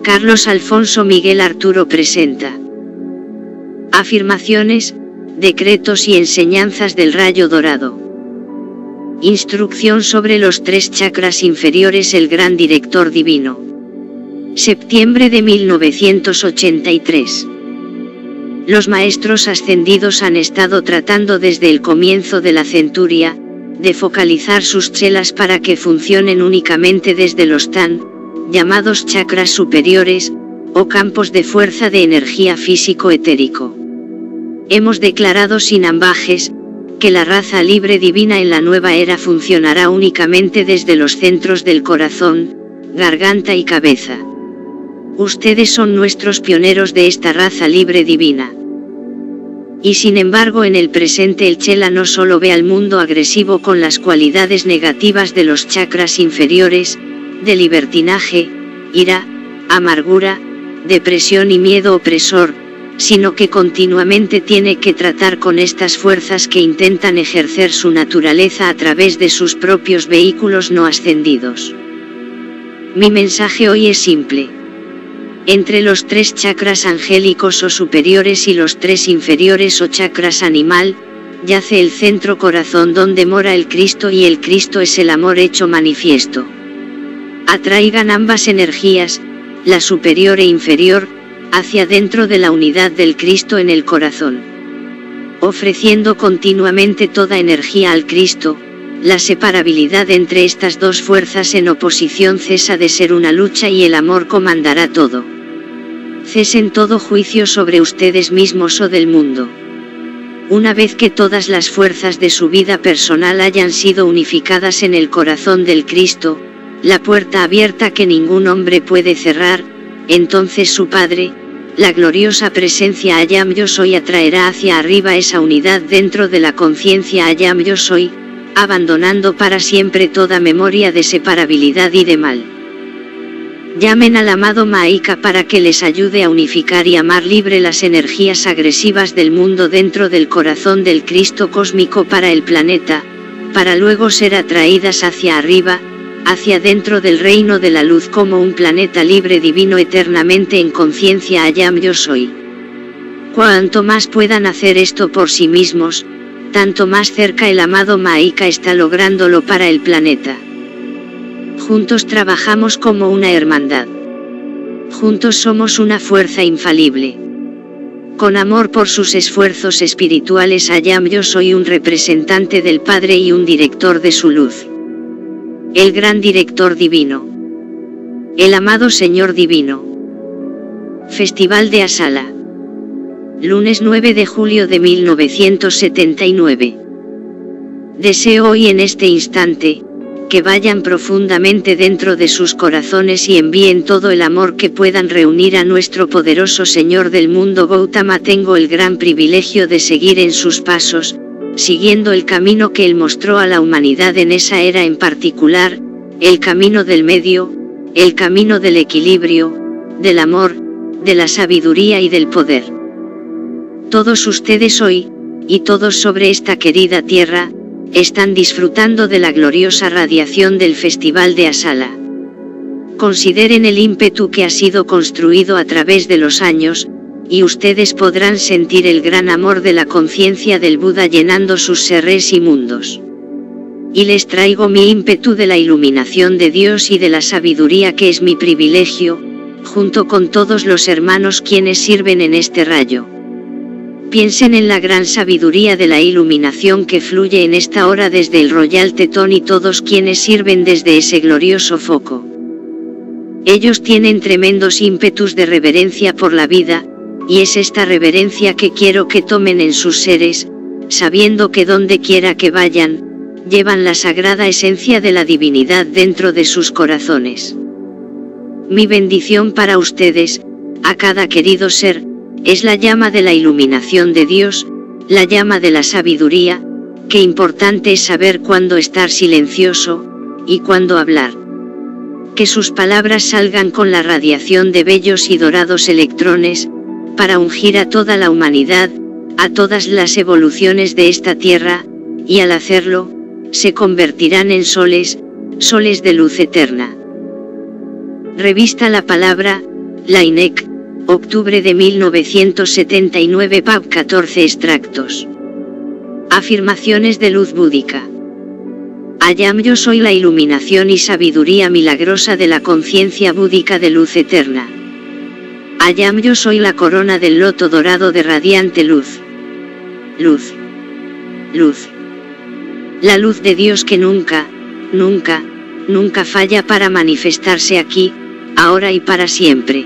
Carlos Alfonso Miguel Arturo presenta afirmaciones, decretos y enseñanzas del rayo dorado. Instrucción sobre los 3 chakras inferiores. El gran director divino. Septiembre de 1983. Los maestros ascendidos han estado tratando desde el comienzo de la centuria, de focalizar sus chelas para que funcionen únicamente desde los tan llamados chakras superiores, o campos de fuerza de energía físico-etérico. Hemos declarado sin ambages, que la raza libre divina en la nueva era funcionará únicamente desde los centros del corazón, garganta y cabeza. Ustedes son nuestros pioneros de esta raza libre divina. Y sin embargo en el presente el chela no solo ve al mundo agresivo con las cualidades negativas de los chakras inferiores, de libertinaje, ira, amargura, depresión y miedo opresor, sino que continuamente tiene que tratar con estas fuerzas que intentan ejercer su naturaleza a través de sus propios vehículos no ascendidos. Mi mensaje hoy es simple. Entre los 3 chakras angélicos o superiores y los 3 inferiores o chakras animal, yace el centro corazón donde mora el Cristo, y el Cristo es el amor hecho manifiesto. Atraigan ambas energías, la superior e inferior, hacia dentro de la unidad del Cristo en el corazón. Ofreciendo continuamente toda energía al Cristo, la separabilidad entre estas dos fuerzas en oposición cesa de ser una lucha y el amor comandará todo. Cesen todo juicio sobre ustedes mismos o del mundo. Una vez que todas las fuerzas de su vida personal hayan sido unificadas en el corazón del Cristo, la puerta abierta que ningún hombre puede cerrar, entonces su Padre, la gloriosa presencia Ayam Yo Soy, atraerá hacia arriba esa unidad dentro de la conciencia Ayam Yo Soy, abandonando para siempre toda memoria de separabilidad y de mal. Llamen al amado Maika para que les ayude a unificar y amar libre las energías agresivas del mundo dentro del corazón del Cristo cósmico para el planeta, para luego ser atraídas hacia arriba, hacia dentro del reino de la luz como un planeta libre divino eternamente en conciencia Ayam Yo Soy. Cuanto más puedan hacer esto por sí mismos, tanto más cerca el amado Maika está lográndolo para el planeta. Juntos trabajamos como una hermandad. Juntos somos una fuerza infalible. Con amor por sus esfuerzos espirituales Ayam Yo Soy un representante del Padre y un director de su luz. El gran director divino. El amado Señor divino. Festival de Asala. Lunes 9 de julio de 1979. Deseo hoy en este instante, que vayan profundamente dentro de sus corazones y envíen todo el amor que puedan reunir a nuestro poderoso Señor del mundo Gautama. Tengo el gran privilegio de seguir en sus pasos, siguiendo el camino que él mostró a la humanidad en esa era en particular, el camino del medio, el camino del equilibrio, del amor, de la sabiduría y del poder. Todos ustedes hoy, y todos sobre esta querida tierra, están disfrutando de la gloriosa radiación del Festival de Asala. Consideren el ímpetu que ha sido construido a través de los años, y ustedes podrán sentir el gran amor de la conciencia del Buda llenando sus seres y mundos. Y les traigo mi ímpetu de la iluminación de Dios y de la sabiduría que es mi privilegio, junto con todos los hermanos quienes sirven en este rayo. Piensen en la gran sabiduría de la iluminación que fluye en esta hora desde el Royal Tetón y todos quienes sirven desde ese glorioso foco. Ellos tienen tremendos ímpetus de reverencia por la vida, y es esta reverencia que quiero que tomen en sus seres, sabiendo que donde quiera que vayan, llevan la sagrada esencia de la divinidad dentro de sus corazones. Mi bendición para ustedes, a cada querido ser, es la llama de la iluminación de Dios, la llama de la sabiduría. Qué importante es saber cuándo estar silencioso, y cuándo hablar. Que sus palabras salgan con la radiación de bellos y dorados electrones, para ungir a toda la humanidad, a todas las evoluciones de esta tierra, y al hacerlo, se convertirán en soles, soles de luz eterna. Revista la palabra, Lainec, octubre de 1979. pub 14 extractos. Afirmaciones de luz búdica. Ayam, yo soy la iluminación y sabiduría milagrosa de la conciencia búdica de luz eterna. Ayam, yo soy la corona del loto dorado de radiante luz. Luz. Luz. La luz de Dios que nunca, nunca, nunca falla para manifestarse aquí, ahora y para siempre.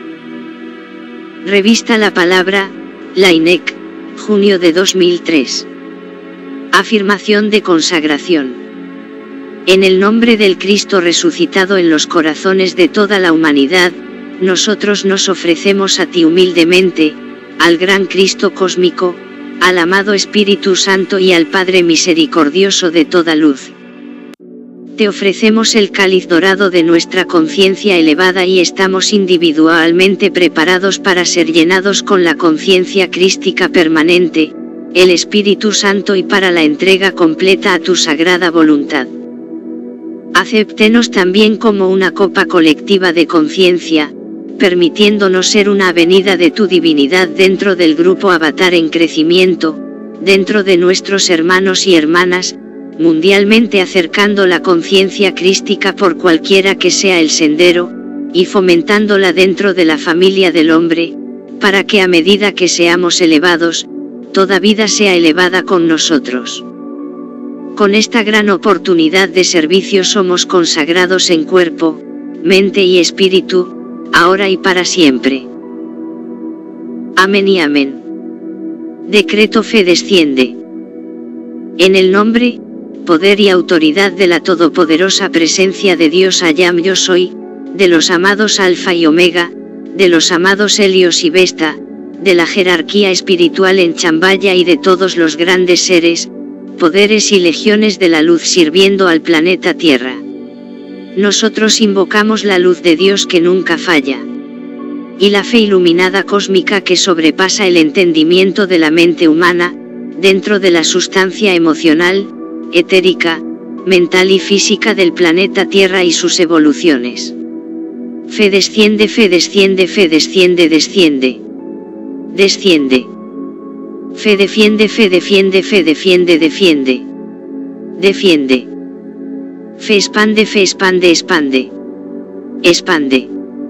Revista La Palabra, Lainec, junio de 2003. Afirmación de consagración. En el nombre del Cristo resucitado en los corazones de toda la humanidad, nosotros nos ofrecemos a ti humildemente, al gran Cristo cósmico, al amado Espíritu Santo y al Padre misericordioso de toda luz. Te ofrecemos el cáliz dorado de nuestra conciencia elevada y estamos individualmente preparados para ser llenados con la conciencia crística permanente, el Espíritu Santo y para la entrega completa a tu sagrada voluntad. Acéptenos también como una copa colectiva de conciencia, permitiéndonos ser una avenida de tu divinidad dentro del grupo Avatar en crecimiento, dentro de nuestros hermanos y hermanas, mundialmente acercando la conciencia crística por cualquiera que sea el sendero, y fomentándola dentro de la familia del hombre, para que a medida que seamos elevados, toda vida sea elevada con nosotros. Con esta gran oportunidad de servicio somos consagrados en cuerpo, mente y espíritu, ahora y para siempre. Amén y amén. Decreto fe desciende. En el nombre, poder y autoridad de la todopoderosa presencia de Dios Ayam yo soy, de los amados Alfa y Omega, de los amados Helios y Vesta, de la jerarquía espiritual en Chambaya y de todos los grandes seres, poderes y legiones de la luz sirviendo al planeta Tierra. Nosotros invocamos la luz de Dios que nunca falla. Y la fe iluminada cósmica que sobrepasa el entendimiento de la mente humana, dentro de la sustancia emocional, etérica, mental y física del planeta Tierra y sus evoluciones. Fe desciende, fe desciende, fe desciende, desciende. Desciende. Fe defiende, fe defiende, fe defiende, defiende. Defiende. Fe expande, fe expande, expande. Expande.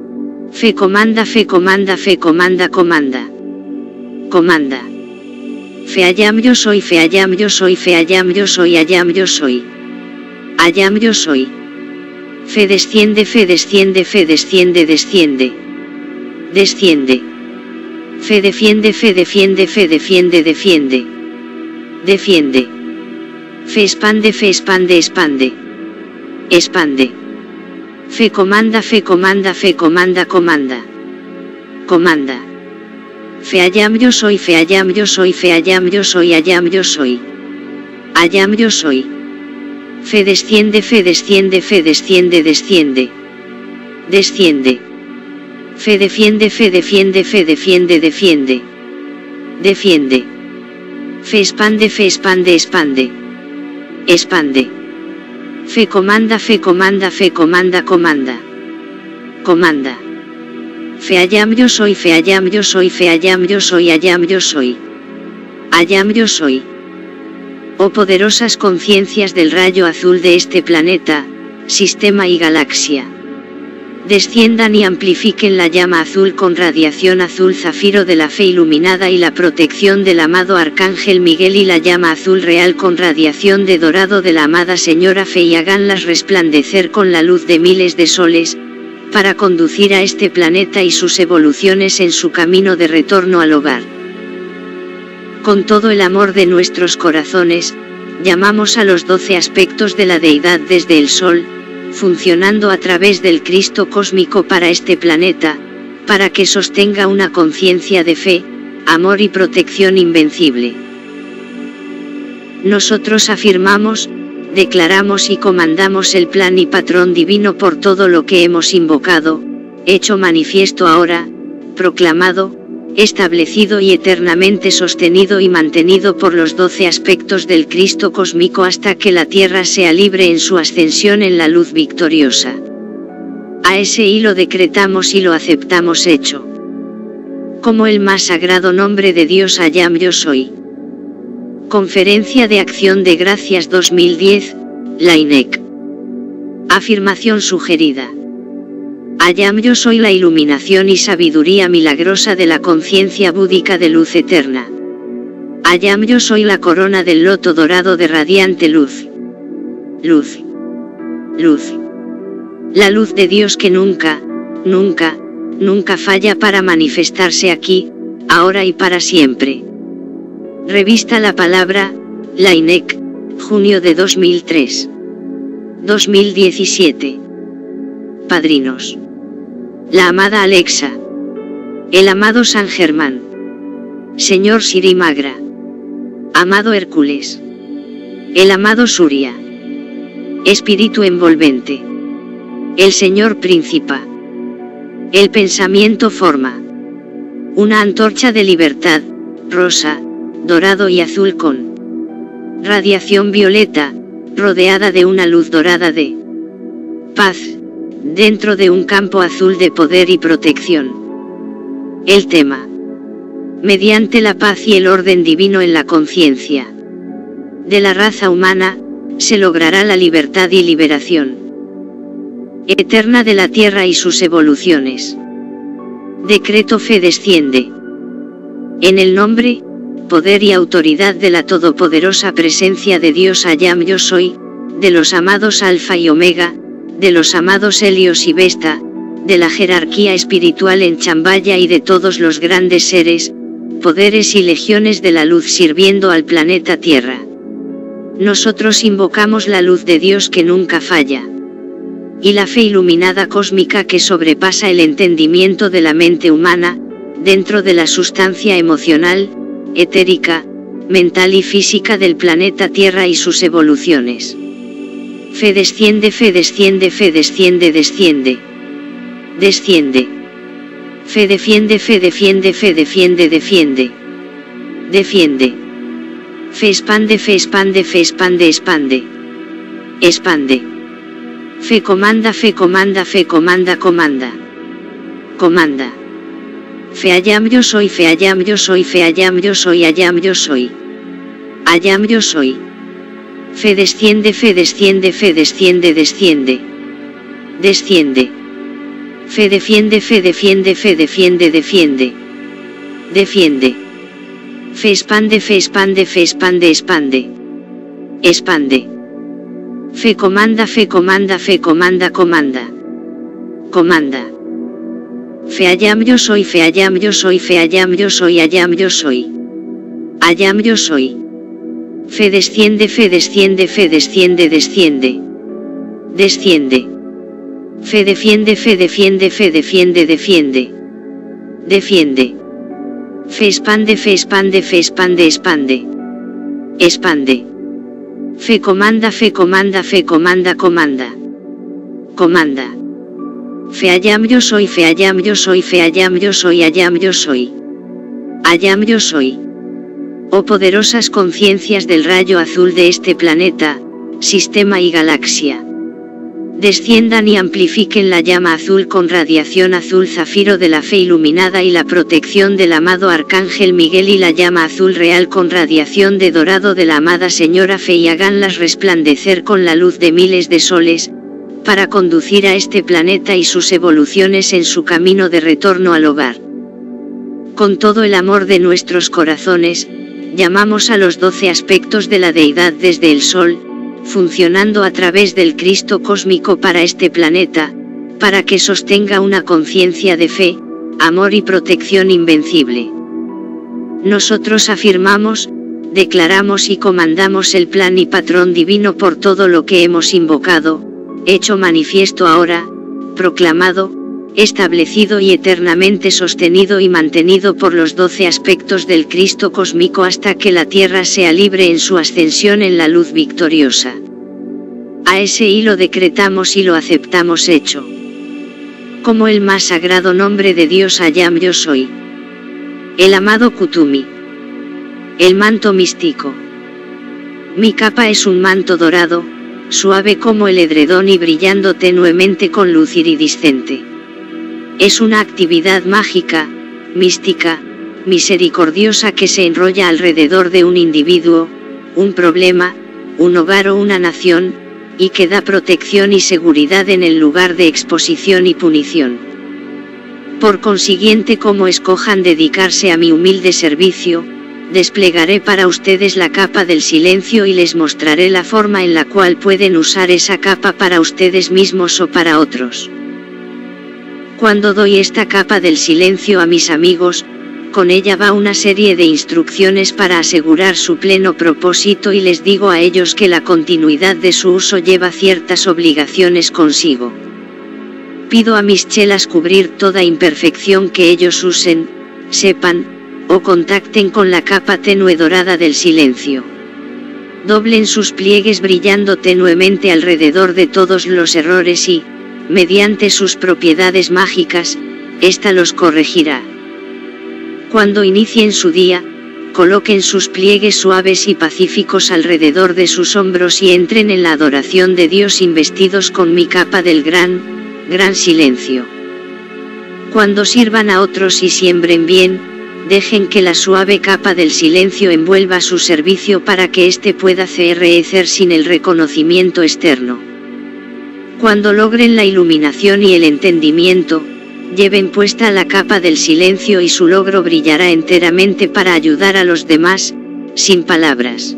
Fe comanda, fe comanda, fe comanda, comanda. Comanda. Fe Ayam yo soy, fe Ayam yo soy, fe Ayam yo soy, Ayam yo soy. Ayam yo soy. Fe desciende, fe desciende, fe desciende, desciende. Desciende. Fe defiende, fe defiende, fe defiende, defiende. Defiende. Fe expande, fe expande, expande. Expande. Fe comanda, fe comanda, fe comanda, comanda. Comanda. Fe Ayam yo soy, fe Ayam yo soy, fe Ayam yo soy, Ayam yo soy. Ayam yo soy. Fe desciende, fe desciende, fe desciende, desciende. Desciende. Fe defiende, fe defiende, fe defiende, defiende. Defiende. Fe expande, fe expande, expande. Expande. Fe comanda, fe comanda, fe comanda, comanda. Comanda. Fe Ayam yo soy, fe Ayam yo soy, fe Ayam yo soy, Ayam yo soy. Ayam yo soy. Oh poderosas conciencias del rayo azul de este planeta, sistema y galaxia. Desciendan y amplifiquen la llama azul con radiación azul zafiro de la fe iluminada y la protección del amado Arcángel Miguel y la llama azul real con radiación de dorado de la amada Señora Fe y háganlas resplandecer con la luz de miles de soles, para conducir a este planeta y sus evoluciones en su camino de retorno al hogar. Con todo el amor de nuestros corazones, llamamos a los 12 aspectos de la deidad desde el Sol, funcionando a través del Cristo cósmico para este planeta, para que sostenga una conciencia de fe, amor y protección invencible. Nosotros afirmamos, declaramos y comandamos el plan y patrón divino por todo lo que hemos invocado, hecho manifiesto ahora, proclamado, establecido y eternamente sostenido y mantenido por los 12 aspectos del Cristo cósmico hasta que la Tierra sea libre en su ascensión en la luz victoriosa. A ese hilo decretamos y lo aceptamos hecho. Como el más sagrado nombre de Dios Ayam Yo Soy. Conferencia de Acción de Gracias 2010, la INEC. Afirmación sugerida. Ayam Yo Soy la iluminación y sabiduría milagrosa de la conciencia búdica de luz eterna. Ayam Yo Soy la corona del loto dorado de radiante luz. Luz. Luz. La luz de Dios que nunca, nunca, nunca falla para manifestarse aquí, ahora y para siempre. Revista La Palabra, la INEC, junio de 2003. 2017. Padrinos. La amada Alexa. El amado San Germán. Señor Siri Magra. Amado Hércules. El amado Surya. Espíritu envolvente. El Señor Príncipa. El pensamiento forma. Una antorcha de libertad, rosa, dorado y azul con radiación violeta, rodeada de una luz dorada de paz, dentro de un campo azul de poder y protección. El tema. Mediante la paz y el orden divino en la conciencia de la raza humana, se logrará la libertad y liberación eterna de la Tierra y sus evoluciones. Decreto fe desciende. En el nombre, poder y autoridad de la todopoderosa presencia de Dios Ayam Yo Soy, de los amados Alfa y Omega, de los amados Helios y Vesta, de la jerarquía espiritual en Chambaya y de todos los grandes seres, poderes y legiones de la luz sirviendo al planeta Tierra. Nosotros invocamos la luz de Dios que nunca falla. Y la fe iluminada cósmica que sobrepasa el entendimiento de la mente humana, dentro de la sustancia emocional, etérica, mental y física del planeta Tierra y sus evoluciones. Fe desciende, fe desciende, fe desciende, desciende. Desciende. Fe defiende, fe defiende, fe defiende, defiende. Defiende. Fe expande, fe expande, fe expande, expande. Expande. Fe comanda, fe comanda, fe comanda, comanda. Comanda. Fe Ayam Yo Soy, fe Ayam Yo Soy, fe Ayam Yo Soy, Ayam Yo Soy. Ayam Yo Soy. Fe desciende, fe desciende, fe desciende, desciende. Desciende. Fe defiende, fe defiende, fe defiende, defiende. Defiende. Fe expande, fe expande, fe expande, expande. Expande. Fe comanda, fe comanda, fe comanda, comanda. Comanda. Fe Ayam Yo Soy, fe Ayam Yo Soy, fe Ayam Yo Soy, Ayam Yo Soy. Ayam Yo Soy. Fe desciende, fe desciende, fe desciende, desciende. Desciende. Fe defiende, fe defiende, fe defiende, defiende. Defiende. Fe expande, fe expande, fe expande, expande. Expande. Fe comanda, fe comanda, fe comanda, comanda. Comanda. Fe Ayam Yo Soy, fe Ayam Yo Soy, fe Ayam Yo Soy, Ayam Yo Soy. Ayam Yo Soy. Oh poderosas conciencias del rayo azul de este planeta, sistema y galaxia. Desciendan y amplifiquen la llama azul con radiación azul zafiro de la fe iluminada y la protección del amado Arcángel Miguel y la llama azul real con radiación de dorado de la amada Señora Fe y háganlas resplandecer con la luz de miles de soles, para conducir a este planeta y sus evoluciones en su camino de retorno al hogar. Con todo el amor de nuestros corazones, llamamos a los 12 aspectos de la deidad desde el Sol, funcionando a través del Cristo cósmico para este planeta, para que sostenga una conciencia de fe, amor y protección invencible. Nosotros afirmamos, declaramos y comandamos el plan y patrón divino por todo lo que hemos invocado, hecho manifiesto ahora, proclamado, establecido y eternamente sostenido y mantenido por los 12 aspectos del Cristo cósmico hasta que la Tierra sea libre en su ascensión en la luz victoriosa. A ese hilo decretamos y lo aceptamos hecho. Como el más sagrado nombre de Dios Ayam Yo Soy. El amado Kutumi. El manto místico. Mi capa es un manto dorado, suave como el edredón y brillando tenuemente con luz iridiscente. Es una actividad mágica, mística, misericordiosa que se enrolla alrededor de un individuo, un problema, un hogar o una nación, y que da protección y seguridad en el lugar de exposición y punición. Por consiguiente, como escojan dedicarse a mi humilde servicio, desplegaré para ustedes la capa del silencio y les mostraré la forma en la cual pueden usar esa capa para ustedes mismos o para otros. Cuando doy esta capa del silencio a mis amigos, con ella va una serie de instrucciones para asegurar su pleno propósito y les digo a ellos que la continuidad de su uso lleva ciertas obligaciones consigo. Pido a mis chelas cubrir toda imperfección que ellos usen, sepan, o contacten con la capa tenue dorada del silencio. Doblen sus pliegues brillando tenuemente alrededor de todos los errores y, mediante sus propiedades mágicas, ésta los corregirá. Cuando inicien su día, coloquen sus pliegues suaves y pacíficos alrededor de sus hombros y entren en la adoración de Dios investidos con mi capa del gran silencio. Cuando sirvan a otros y siembren bien, dejen que la suave capa del silencio envuelva su servicio para que éste pueda crecer sin el reconocimiento externo. Cuando logren la iluminación y el entendimiento, lleven puesta la capa del silencio y su logro brillará enteramente para ayudar a los demás, sin palabras.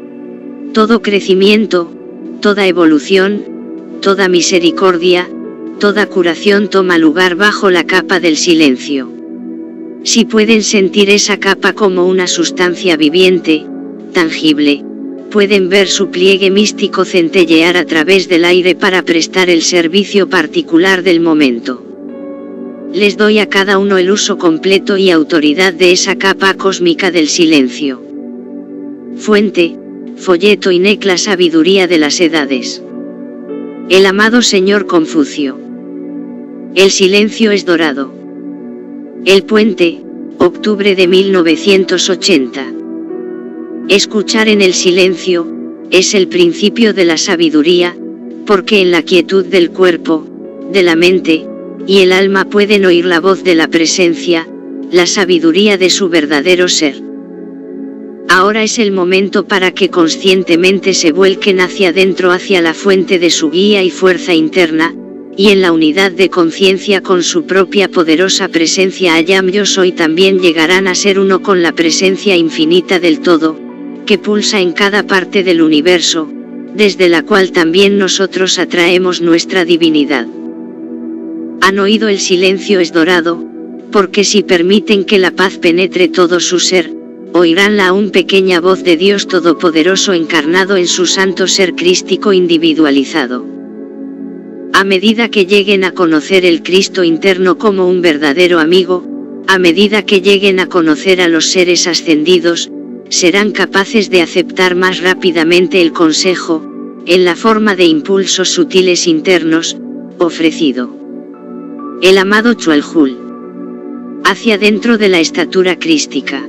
Todo crecimiento, toda evolución, toda misericordia, toda curación toma lugar bajo la capa del silencio. Si pueden sentir esa capa como una sustancia viviente, tangible, pueden ver su pliegue místico centellear a través del aire para prestar el servicio particular del momento. Les doy a cada uno el uso completo y autoridad de esa capa cósmica del silencio. Fuente, folleto INEC, la sabiduría de las edades. El amado señor Confucio. El silencio es dorado. El puente, octubre de 1980. Escuchar en el silencio, es el principio de la sabiduría, porque en la quietud del cuerpo, de la mente, y el alma pueden oír la voz de la presencia, la sabiduría de su verdadero ser. Ahora es el momento para que conscientemente se vuelquen hacia adentro, hacia la fuente de su guía y fuerza interna, y en la unidad de conciencia con su propia poderosa presencia Ayam Yo Soy también llegarán a ser uno con la presencia infinita del todo, que pulsa en cada parte del universo, desde la cual también nosotros atraemos nuestra divinidad. Han oído el silencio es dorado, porque si permiten que la paz penetre todo su ser, oirán la aún pequeña voz de Dios Todopoderoso encarnado en su santo ser crístico individualizado. A medida que lleguen a conocer el Cristo interno como un verdadero amigo, a medida que lleguen a conocer a los seres ascendidos, serán capaces de aceptar más rápidamente el consejo, en la forma de impulsos sutiles internos, ofrecido. El amado Chuelhul. Hacia dentro de la estatura crística.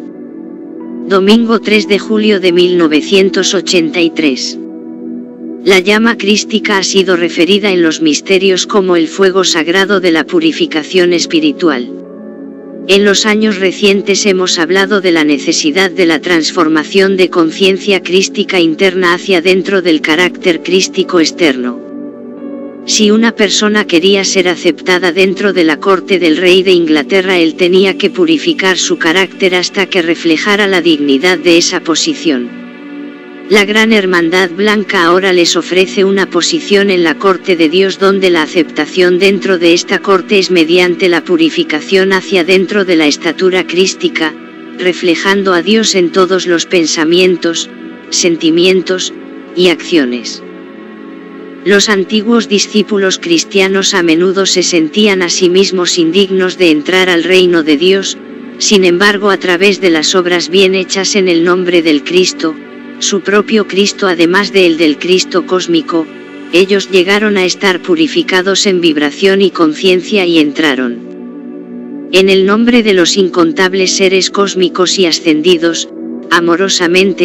Domingo 3 de julio de 1983. La llama crística ha sido referida en los misterios como el fuego sagrado de la purificación espiritual. En los años recientes hemos hablado de la necesidad de la transformación de conciencia crística interna hacia dentro del carácter crístico externo. Si una persona quería ser aceptada dentro de la corte del rey de Inglaterra, él tenía que purificar su carácter hasta que reflejara la dignidad de esa posición. La Gran Hermandad Blanca ahora les ofrece una posición en la corte de Dios donde la aceptación dentro de esta corte es mediante la purificación hacia dentro de la estatura crística, reflejando a Dios en todos los pensamientos, sentimientos y acciones. Los antiguos discípulos cristianos a menudo se sentían a sí mismos indignos de entrar al reino de Dios, sin embargo, a través de las obras bien hechas en el nombre del Cristo, su propio Cristo además del Cristo cósmico, ellos llegaron a estar purificados en vibración y conciencia y entraron. En el nombre de los incontables seres cósmicos y ascendidos, amorosamente,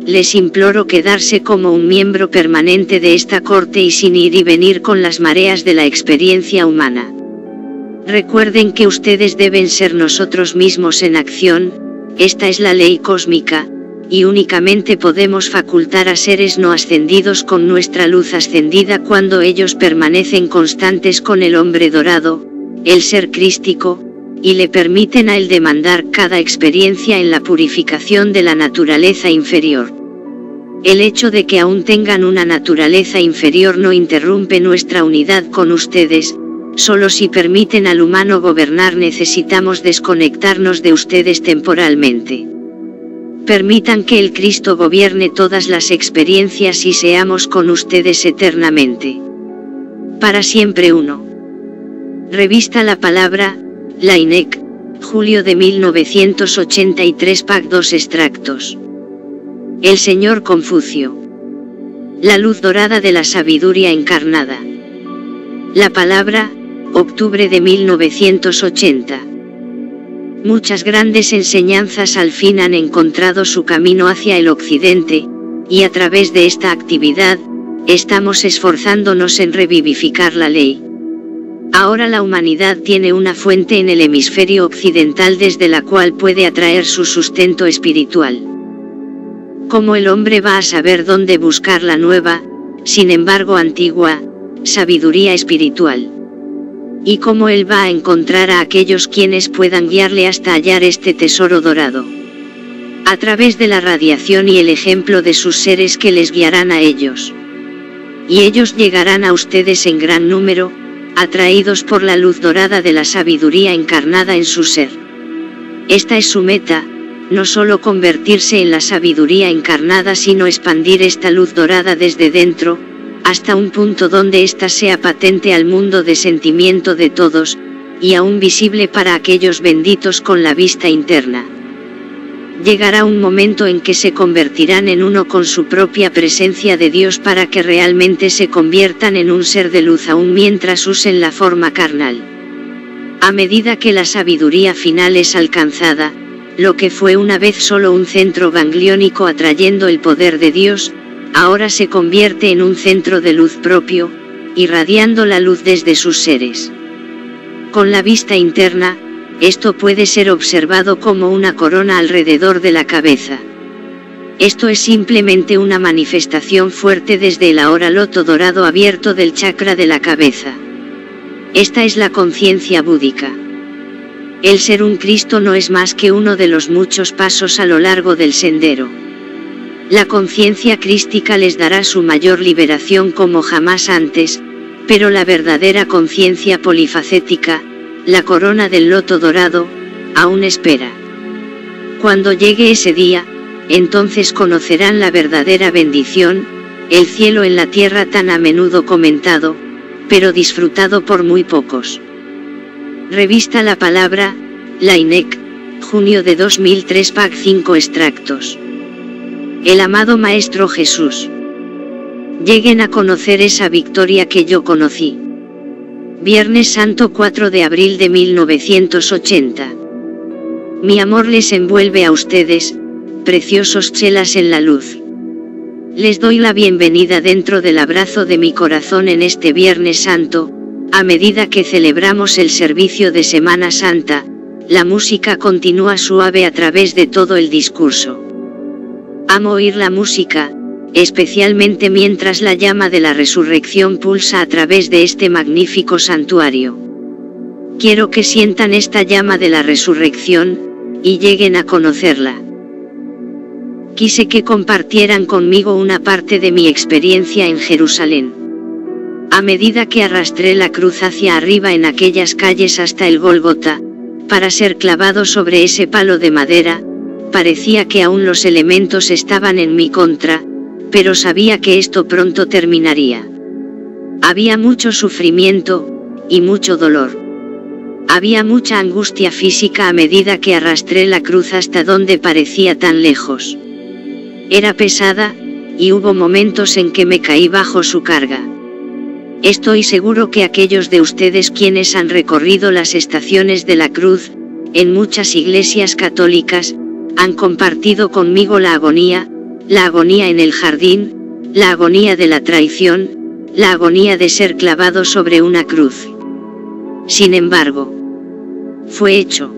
les imploro quedarse como un miembro permanente de esta corte y sin ir y venir con las mareas de la experiencia humana. Recuerden que ustedes deben ser nosotros mismos en acción, esta es la ley cósmica, y únicamente podemos facultar a seres no ascendidos con nuestra luz ascendida cuando ellos permanecen constantes con el hombre dorado, el ser crístico, y le permiten a él demandar cada experiencia en la purificación de la naturaleza inferior. El hecho de que aún tengan una naturaleza inferior no interrumpe nuestra unidad con ustedes, solo si permiten al humano gobernar necesitamos desconectarnos de ustedes temporalmente. Permitan que el Cristo gobierne todas las experiencias y seamos con ustedes eternamente. Para siempre uno. Revista La Palabra, La INEC, julio de 1983 Pac 2 extractos. El Señor Confucio. La luz dorada de la sabiduría encarnada. La Palabra, octubre de 1980. Muchas grandes enseñanzas al fin han encontrado su camino hacia el occidente, y a través de esta actividad, estamos esforzándonos en revivificar la ley. Ahora la humanidad tiene una fuente en el hemisferio occidental desde la cual puede atraer su sustento espiritual. ¿Cómo el hombre va a saber dónde buscar la nueva, sin embargo antigua, sabiduría espiritual? ¿Y cómo él va a encontrar a aquellos quienes puedan guiarle hasta hallar este tesoro dorado? A través de la radiación y el ejemplo de sus seres que les guiarán a ellos. Y ellos llegarán a ustedes en gran número, atraídos por la luz dorada de la sabiduría encarnada en su ser. Esta es su meta, no solo convertirse en la sabiduría encarnada sino expandir esta luz dorada desde dentro, hasta un punto donde ésta sea patente al mundo de sentimiento de todos, y aún visible para aquellos benditos con la vista interna. Llegará un momento en que se convertirán en uno con su propia presencia de Dios para que realmente se conviertan en un ser de luz aún mientras usen la forma carnal. A medida que la sabiduría final es alcanzada, lo que fue una vez solo un centro gangliónico atrayendo el poder de Dios, ahora se convierte en un centro de luz propio, irradiando la luz desde sus seres. Con la vista interna, esto puede ser observado como una corona alrededor de la cabeza. Esto es simplemente una manifestación fuerte desde el ahora loto dorado abierto del chakra de la cabeza. Esta es la conciencia búdica. El ser un Cristo no es más que uno de los muchos pasos a lo largo del sendero. La conciencia crística les dará su mayor liberación como jamás antes, pero la verdadera conciencia polifacética, la corona del loto dorado, aún espera. Cuando llegue ese día, entonces conocerán la verdadera bendición, el cielo en la tierra tan a menudo comentado, pero disfrutado por muy pocos. Revista La Palabra, La INEC, junio de 2003 Pac 5 extractos. El amado Maestro Jesús. Lleguen a conocer esa victoria que yo conocí. Viernes Santo 4 de abril de 1980. Mi amor les envuelve a ustedes, preciosos chelas en la luz. Les doy la bienvenida dentro del abrazo de mi corazón en este Viernes Santo, a medida que celebramos el servicio de Semana Santa, la música continúa suave a través de todo el discurso. Amo oír la música, especialmente mientras la llama de la resurrección pulsa a través de este magnífico santuario. Quiero que sientan esta llama de la resurrección, y lleguen a conocerla. Quise que compartieran conmigo una parte de mi experiencia en Jerusalén. A medida que arrastré la cruz hacia arriba en aquellas calles hasta el Gólgota, para ser clavado sobre ese palo de madera, parecía que aún los elementos estaban en mi contra, pero sabía que esto pronto terminaría. Había mucho sufrimiento, y mucho dolor. Había mucha angustia física a medida que arrastré la cruz hasta donde parecía tan lejos. Era pesada, y hubo momentos en que me caí bajo su carga. Estoy seguro que aquellos de ustedes quienes han recorrido las estaciones de la cruz, en muchas iglesias católicas, han compartido conmigo la agonía, la agonía en el jardín, la agonía de la traición, la agonía de ser clavado sobre una cruz. Sin embargo, fue hecho.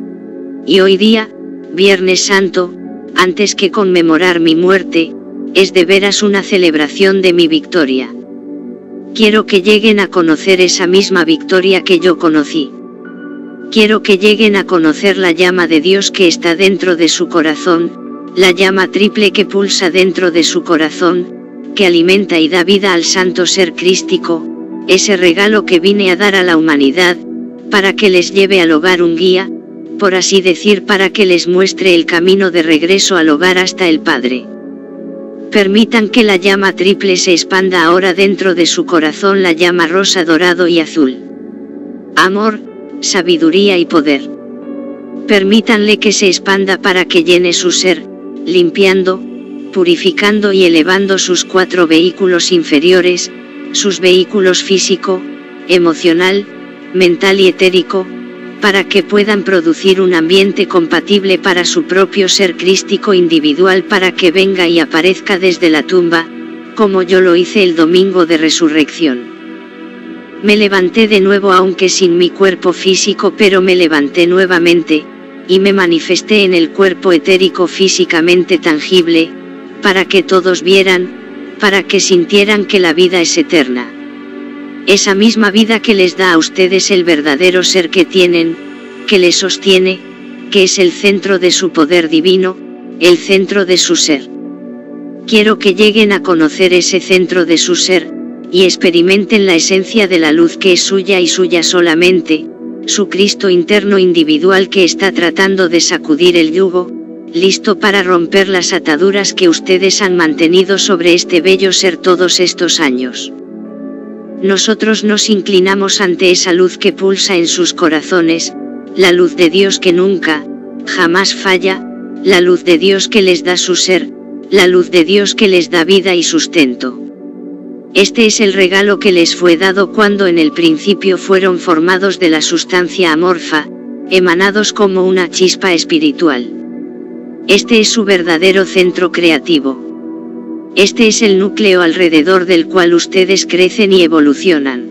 Y hoy día, Viernes Santo, antes que conmemorar mi muerte, es de veras una celebración de mi victoria. Quiero que lleguen a conocer esa misma victoria que yo conocí. Quiero que lleguen a conocer la llama de Dios que está dentro de su corazón, la llama triple que pulsa dentro de su corazón, que alimenta y da vida al santo ser crístico, ese regalo que vine a dar a la humanidad, para que les lleve al hogar un guía, por así decir, para que les muestre el camino de regreso al hogar hasta el Padre. Permitan que la llama triple se expanda ahora dentro de su corazón, la llama rosa, dorado y azul. Amor, sabiduría y poder. Permítanle que se expanda para que llene su ser, limpiando, purificando y elevando sus 4 vehículos inferiores, sus vehículos físico, emocional, mental y etérico, para que puedan producir un ambiente compatible para su propio ser crístico individual, para que venga y aparezca desde la tumba, como yo lo hice el domingo de resurrección. Me levanté de nuevo, aunque sin mi cuerpo físico, pero me levanté nuevamente, y me manifesté en el cuerpo etérico físicamente tangible, para que todos vieran, para que sintieran que la vida es eterna. Esa misma vida que les da a ustedes el verdadero ser que tienen, que les sostiene, que es el centro de su poder divino, el centro de su ser. Quiero que lleguen a conocer ese centro de su ser, y experimenten la esencia de la luz que es suya y suya solamente, su Cristo interno individual que está tratando de sacudir el yugo, listo para romper las ataduras que ustedes han mantenido sobre este bello ser todos estos años. Nosotros nos inclinamos ante esa luz que pulsa en sus corazones, la luz de Dios que nunca, jamás falla, la luz de Dios que les da su ser, la luz de Dios que les da vida y sustento. Este es el regalo que les fue dado cuando en el principio fueron formados de la sustancia amorfa, emanados como una chispa espiritual. Este es su verdadero centro creativo. Este es el núcleo alrededor del cual ustedes crecen y evolucionan.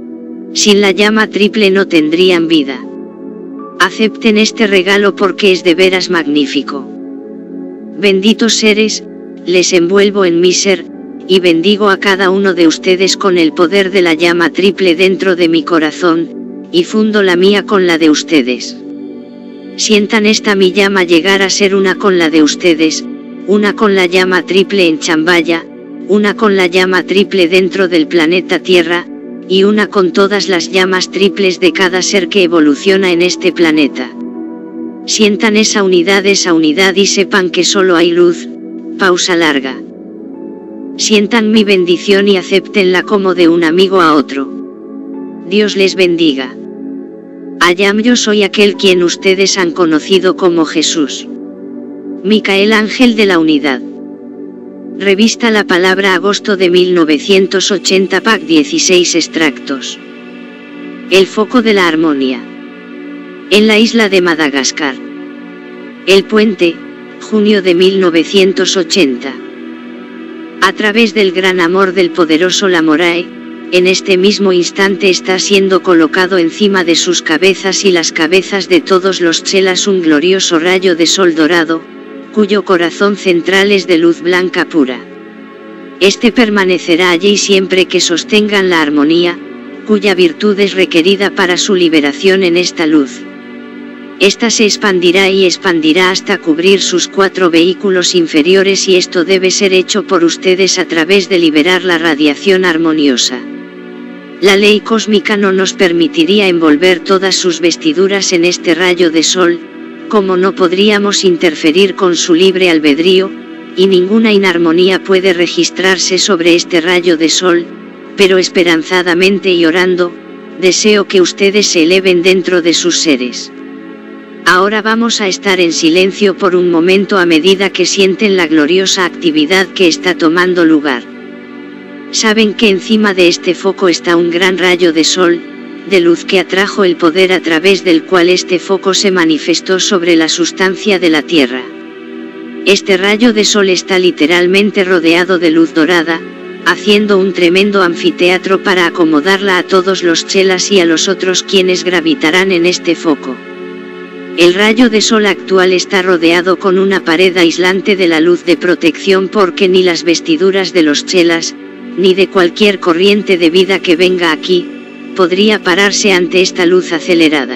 Sin la llama triple no tendrían vida. Acepten este regalo porque es de veras magnífico. Benditos seres, les envuelvo en mi ser, y bendigo a cada uno de ustedes con el poder de la llama triple dentro de mi corazón, y fundo la mía con la de ustedes. Sientan esta mi llama llegar a ser una con la de ustedes, una con la llama triple en Chambaya, una con la llama triple dentro del planeta Tierra, y una con todas las llamas triples de cada ser que evoluciona en este planeta. Sientan esa unidad y sepan que solo hay luz. Pausa larga. Sientan mi bendición y acéptenla como de un amigo a otro. Dios les bendiga. Ayam, yo soy aquel quien ustedes han conocido como Jesús. Micael, ángel de la unidad. Revista La Palabra, agosto de 1980, pack 16 extractos. El foco de la armonía. En la isla de Madagascar. El puente, junio de 1980. A través del gran amor del poderoso Lamorae, en este mismo instante está siendo colocado encima de sus cabezas y las cabezas de todos los chelas un glorioso rayo de sol dorado, cuyo corazón central es de luz blanca pura. Este permanecerá allí siempre que sostengan la armonía, cuya virtud es requerida para su liberación en esta luz. Esta se expandirá y expandirá hasta cubrir sus 4 vehículos inferiores, y esto debe ser hecho por ustedes a través de liberar la radiación armoniosa. La ley cósmica no nos permitiría envolver todas sus vestiduras en este rayo de sol, como no podríamos interferir con su libre albedrío, y ninguna inarmonía puede registrarse sobre este rayo de sol, pero esperanzadamente y orando, deseo que ustedes se eleven dentro de sus seres. Ahora vamos a estar en silencio por un momento a medida que sienten la gloriosa actividad que está tomando lugar. Saben que encima de este foco está un gran rayo de sol, de luz que atrajo el poder a través del cual este foco se manifestó sobre la sustancia de la Tierra. Este rayo de sol está literalmente rodeado de luz dorada, haciendo un tremendo anfiteatro para acomodarla a todos los chelas y a los otros quienes gravitarán en este foco. El rayo de sol actual está rodeado con una pared aislante de la luz de protección porque ni las vestiduras de los chelas, ni de cualquier corriente de vida que venga aquí, podría pararse ante esta luz acelerada.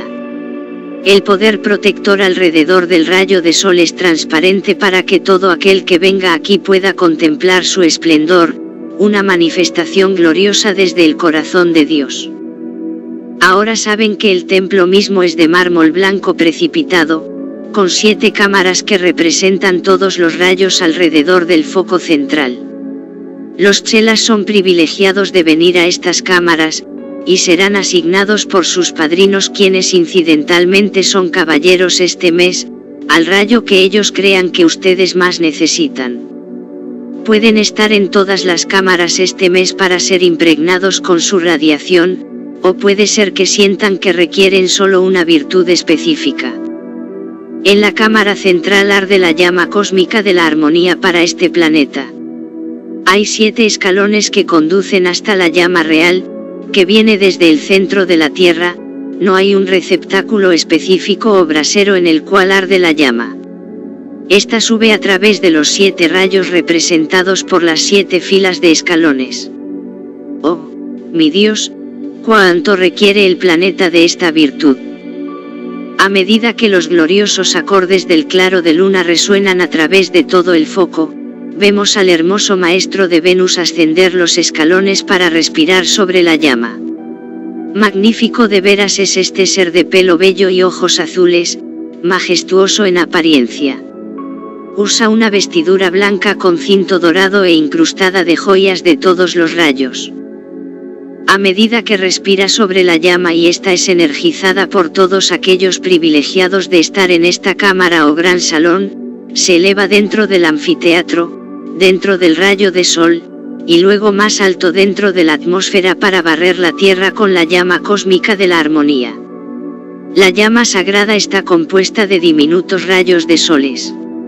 El poder protector alrededor del rayo de sol es transparente para que todo aquel que venga aquí pueda contemplar su esplendor, una manifestación gloriosa desde el corazón de Dios. Ahora saben que el templo mismo es de mármol blanco precipitado, con 7 cámaras que representan todos los rayos alrededor del foco central. Los chelas son privilegiados de venir a estas cámaras, y serán asignados por sus padrinos quienes incidentalmente son caballeros este mes, al rayo que ellos crean que ustedes más necesitan. Pueden estar en todas las cámaras este mes para ser impregnados con su radiación, o puede ser que sientan que requieren solo una virtud específica. En la cámara central arde la llama cósmica de la armonía para este planeta. Hay 7 escalones que conducen hasta la llama real, que viene desde el centro de la Tierra. No hay un receptáculo específico o brasero en el cual arde la llama. Esta sube a través de los 7 rayos representados por las 7 filas de escalones. Oh, mi Dios, cuánto requiere el planeta de esta virtud. A medida que los gloriosos acordes del claro de luna resuenan a través de todo el foco, vemos al hermoso maestro de Venus ascender los escalones para respirar sobre la llama. Magnífico de veras es este ser de pelo bello y ojos azules, majestuoso en apariencia. Usa una vestidura blanca con cinto dorado e incrustada de joyas de todos los rayos. A medida que respira sobre la llama y esta es energizada por todos aquellos privilegiados de estar en esta cámara o gran salón, se eleva dentro del anfiteatro, dentro del rayo de sol, y luego más alto dentro de la atmósfera para barrer la tierra con la llama cósmica de la armonía. La llama sagrada está compuesta de diminutos rayos de soles.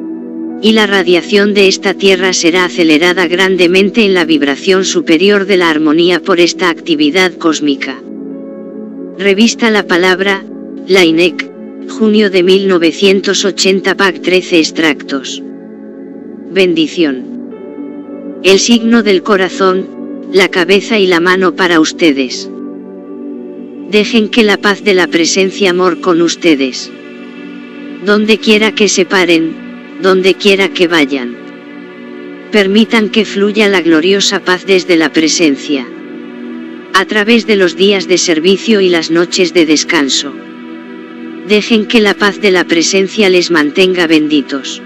Y la radiación de esta tierra será acelerada grandemente en la vibración superior de la armonía por esta actividad cósmica. Revista La Palabra, la INEC, junio de 1980, PAC 13 extractos. Bendición. El signo del corazón, la cabeza y la mano para ustedes. Dejen que la paz de la presencia amor con ustedes. Donde quiera que se paren, donde quiera que vayan. Permitan que fluya la gloriosa paz desde la presencia. A través de los días de servicio y las noches de descanso. Dejen que la paz de la presencia les mantenga benditos.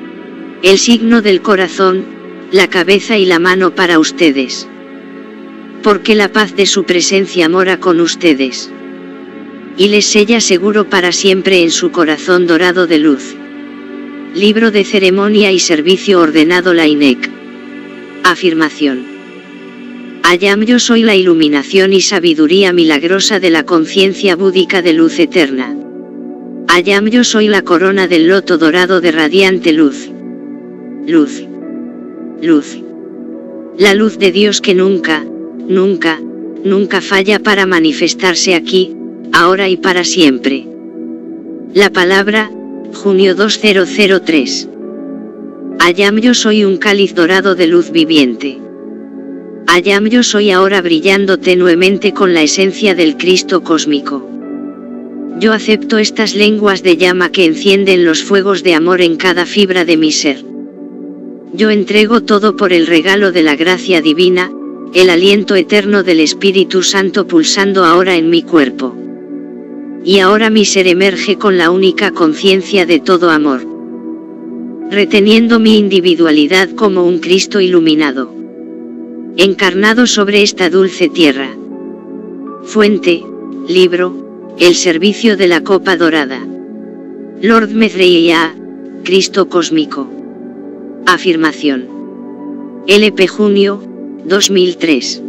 El signo del corazón, la cabeza y la mano para ustedes. Porque la paz de su presencia mora con ustedes. Y les sella seguro para siempre en su corazón dorado de luz. Libro de ceremonia y servicio ordenado la INEC. Afirmación. Ayam, yo soy la iluminación y sabiduría milagrosa de la conciencia búdica de luz eterna. Ayam, yo soy la corona del loto dorado de radiante luz. Luz. Luz. La luz de Dios que nunca, nunca, nunca falla para manifestarse aquí, ahora y para siempre. La palabra, junio 2003. Ayam, yo soy un cáliz dorado de luz viviente. Ayam, yo soy ahora brillando tenuemente con la esencia del Cristo cósmico. Yo acepto estas lenguas de llama que encienden los fuegos de amor en cada fibra de mi ser. Yo entrego todo por el regalo de la gracia divina, el aliento eterno del Espíritu Santo pulsando ahora en mi cuerpo. Y ahora mi ser emerge con la única conciencia de todo amor. Reteniendo mi individualidad como un Cristo iluminado. Encarnado sobre esta dulce tierra. Fuente, libro, el servicio de la copa dorada. Lord Mezreia, Cristo cósmico. Afirmación. LP junio, 2003.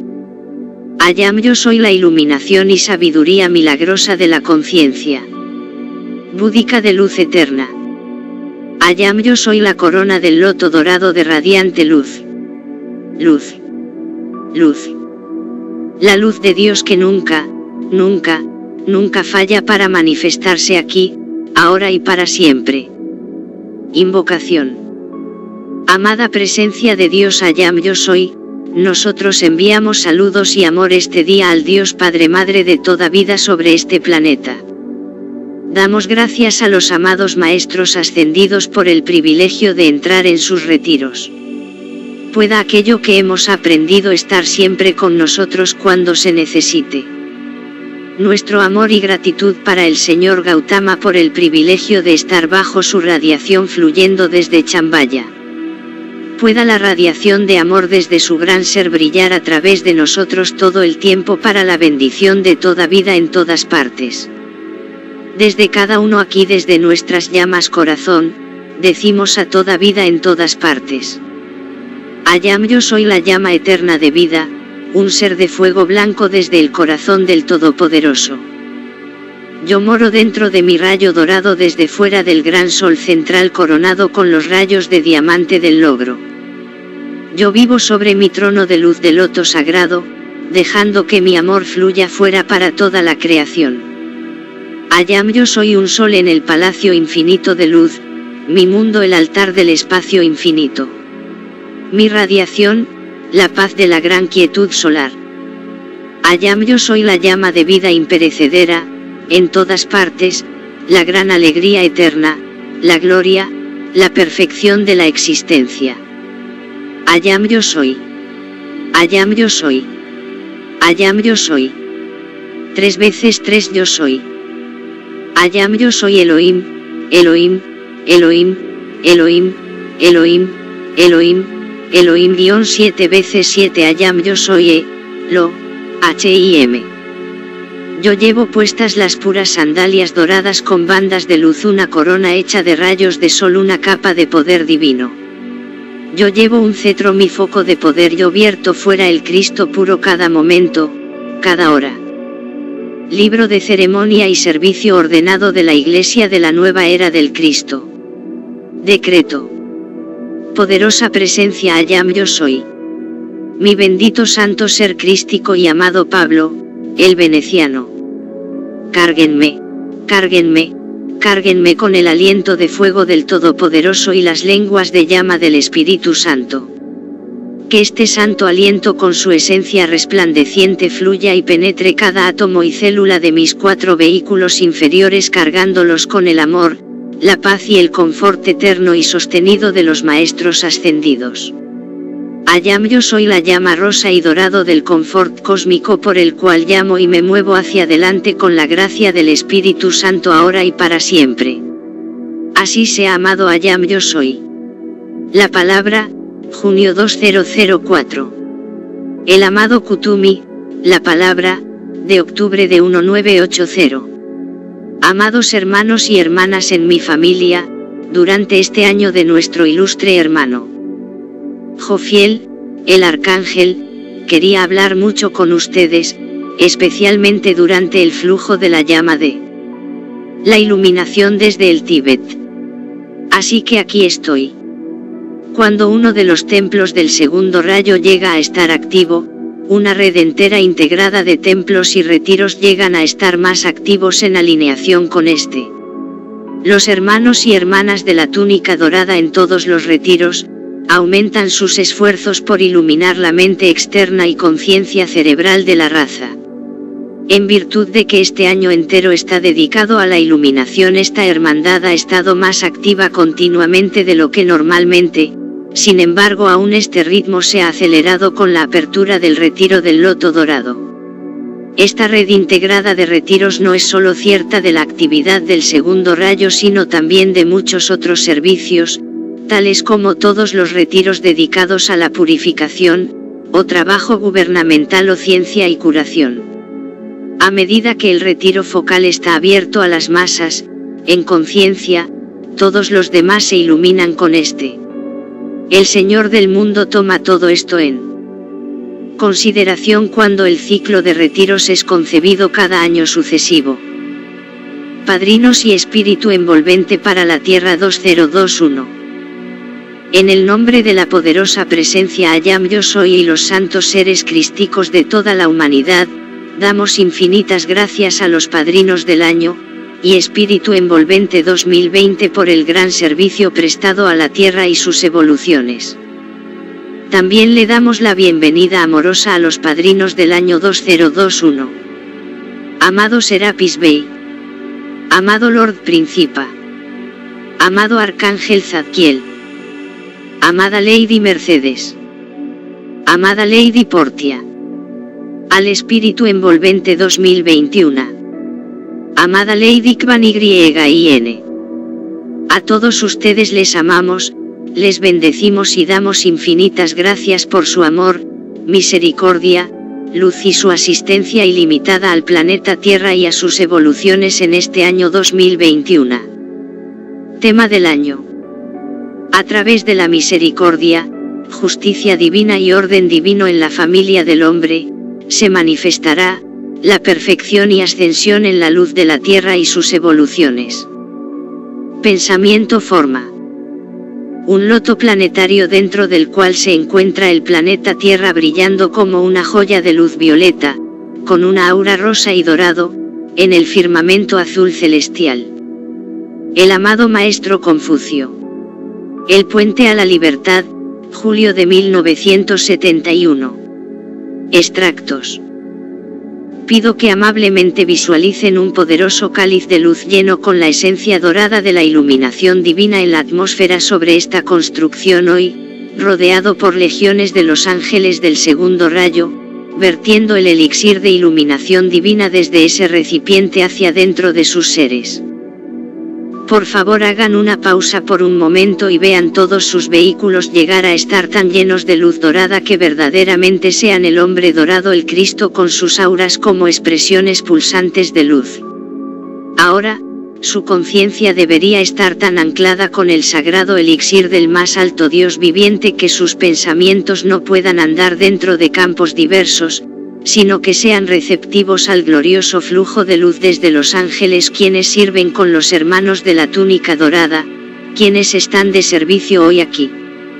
Ayam, yo soy la iluminación y sabiduría milagrosa de la conciencia búdica de luz eterna. Ayam yo soy la corona del loto dorado de radiante luz. Luz. Luz. La luz de Dios que nunca, nunca, nunca falla para manifestarse aquí, ahora y para siempre. Invocación. Amada presencia de Dios Ayam yo soy, nosotros enviamos saludos y amor este día al Dios Padre Madre de toda vida sobre este planeta. Damos gracias a los amados Maestros ascendidos por el privilegio de entrar en sus retiros. Pueda aquello que hemos aprendido estar siempre con nosotros cuando se necesite. Nuestro amor y gratitud para el Señor Gautama por el privilegio de estar bajo su radiación fluyendo desde Chambaya. Pueda la radiación de amor desde su gran ser brillar a través de nosotros todo el tiempo para la bendición de toda vida en todas partes. Desde cada uno aquí, desde nuestras llamas corazón, decimos a toda vida en todas partes. Ayam yo soy la llama eterna de vida, un ser de fuego blanco desde el corazón del Todopoderoso. Yo moro dentro de mi rayo dorado desde fuera del gran sol central coronado con los rayos de diamante del logro. Yo vivo sobre mi trono de luz de loto sagrado, dejando que mi amor fluya fuera para toda la creación. Ayam yo soy un sol en el palacio infinito de luz, mi mundo el altar del espacio infinito. Mi radiación, la paz de la gran quietud solar. Ayam yo soy la llama de vida imperecedera, en todas partes, la gran alegría eterna, la gloria, la perfección de la existencia. Ayam yo soy. Ayam yo soy. Ayam yo soy. 3 veces 3 yo soy. Ayam yo soy Elohim, Elohim, Elohim, Elohim, Elohim, Elohim, Elohim 7 veces 7 Ayam yo soy Lo, H-I-M. Yo llevo puestas las puras sandalias doradas con bandas de luz, una corona hecha de rayos de sol, una capa de poder divino. Yo llevo un cetro, mi foco de poder, yo vierto fuera el Cristo puro cada momento, cada hora. Libro de ceremonia y servicio ordenado de la Iglesia de la nueva era del Cristo. Decreto. Poderosa presencia Ayam yo soy. Mi bendito santo ser crístico y amado Pablo, el veneciano. Cárguenme, cárguenme, cárguenme con el aliento de fuego del Todopoderoso y las lenguas de llama del Espíritu Santo. Que este santo aliento con su esencia resplandeciente fluya y penetre cada átomo y célula de mis 4 vehículos inferiores, cargándolos con el amor, la paz y el confort eterno y sostenido de los Maestros ascendidos. Ayam yo soy la llama rosa y dorado del confort cósmico por el cual llamo y me muevo hacia adelante con la gracia del Espíritu Santo ahora y para siempre. Así sea, amado Ayam yo soy. La palabra, junio 2004. El amado Kutumi, la palabra, de octubre de 1980. Amados hermanos y hermanas en mi familia, durante este año de nuestro ilustre hermano Jofiel, el arcángel, quería hablar mucho con ustedes, especialmente durante el flujo de la llama de la iluminación desde el Tíbet. Así que aquí estoy. Cuando uno de los templos del segundo rayo llega a estar activo, una red entera integrada de templos y retiros llegan a estar más activos en alineación con este. Los hermanos y hermanas de la túnica dorada en todos los retiros, aumentan sus esfuerzos por iluminar la mente externa y conciencia cerebral de la raza. En virtud de que este año entero está dedicado a la iluminación, esta hermandad ha estado más activa continuamente de lo que normalmente. Sin embargo, aún este ritmo se ha acelerado con la apertura del retiro del loto dorado. Esta red integrada de retiros no es solo cierta de la actividad del segundo rayo, sino también de muchos otros servicios, tales como todos los retiros dedicados a la purificación, o trabajo gubernamental o ciencia y curación. A medida que el retiro focal está abierto a las masas, en conciencia, todos los demás se iluminan con este. El Señor del mundo toma todo esto en consideración cuando el ciclo de retiros es concebido cada año sucesivo. padrinos y espíritu envolvente para la Tierra 2021. En el nombre de la poderosa presencia Ayam Yo Soy y los santos seres crísticos de toda la humanidad, damos infinitas gracias a los padrinos del año, y espíritu envolvente 2020 por el gran servicio prestado a la Tierra y sus evoluciones. También le damos la bienvenida amorosa a los padrinos del año 2021. Amado Serapis Bey. Amado Lord Principa. Amado Arcángel Zadkiel. Amada Lady Mercedes. Amada Lady Portia. Al espíritu envolvente 2021. Amada Lady Kvan YIN. A todos ustedes les amamos, les bendecimos y damos infinitas gracias por su amor, misericordia, luz y su asistencia ilimitada al planeta Tierra y a sus evoluciones en este año 2021. Tema del año. A través de la misericordia, justicia divina y orden divino en la familia del hombre, se manifestará la perfección y ascensión en la luz de la Tierra y sus evoluciones. Pensamiento forma. Un loto planetario dentro del cual se encuentra el planeta Tierra brillando como una joya de luz violeta, con una aura rosa y dorado, en el firmamento azul celestial. El amado Maestro Confucio. El puente a la libertad, julio de 1971. Extractos. Pido que amablemente visualicen un poderoso cáliz de luz lleno con la esencia dorada de la iluminación divina en la atmósfera sobre esta construcción hoy, rodeado por legiones de los ángeles del segundo rayo, vertiendo el elixir de iluminación divina desde ese recipiente hacia dentro de sus seres. Por favor hagan una pausa por un momento y vean todos sus vehículos llegar a estar tan llenos de luz dorada que verdaderamente sean el hombre dorado, el Cristo con sus auras como expresiones pulsantes de luz. Ahora, su conciencia debería estar tan anclada con el sagrado elixir del más alto Dios viviente que sus pensamientos no puedan andar dentro de campos diversos, sino que sean receptivos al glorioso flujo de luz desde los ángeles quienes sirven con los hermanos de la túnica dorada, quienes están de servicio hoy aquí.